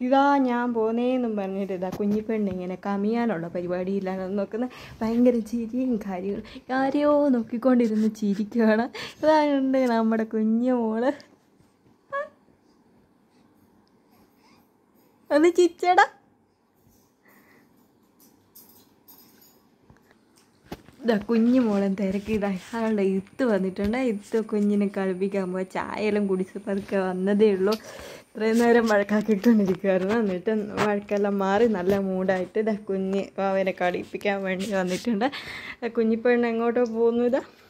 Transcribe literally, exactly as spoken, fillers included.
ഇതാ ഞാൻ പോന്നേന്നും പറഞ്ഞിട്ട് ഇതാ കുഞ്ഞിപ്പെണ്ണ് ഇങ്ങനെ കമിയാനുള്ള പരിപാടിയിലാണ് നോക്കുന്നത്. ഭയങ്കര ചിരിയും കാര്യങ്ങളും കാര്യമോ നോക്കിക്കൊണ്ടിരുന്ന് ചിരിക്കുകയാണ്. ഇതാണ്ട് നമ്മുടെ കുഞ്ഞു മോള്. ഒന്ന് ചിരിച്ചടാ. ഇതാ കുഞ്ഞു മോളെ തിരക്കി ഇതാ അയാളുടെ ഇത്ത് വന്നിട്ടുണ്ട്. ഇത്ത് കുഞ്ഞിനെ കളിപ്പിക്കാൻ പോയി ചായയെല്ലാം കുടിച്ച് പതുക്കെ വന്നതേ ഉള്ളൂ. ഇത്രയും നേരം വഴക്കാക്കിക്കൊണ്ടിരിക്കുമായിരുന്നു. എന്നിട്ട് വഴക്കെല്ലാം മാറി നല്ല മൂടായിട്ട് ഇതാ കുഞ്ഞ് അവനെ കളിപ്പിക്കാൻ വേണ്ടി വന്നിട്ടുണ്ട്. കുഞ്ഞിപ്പെണ്ണ് എങ്ങോട്ടോ പോകുന്നു. ഇതാ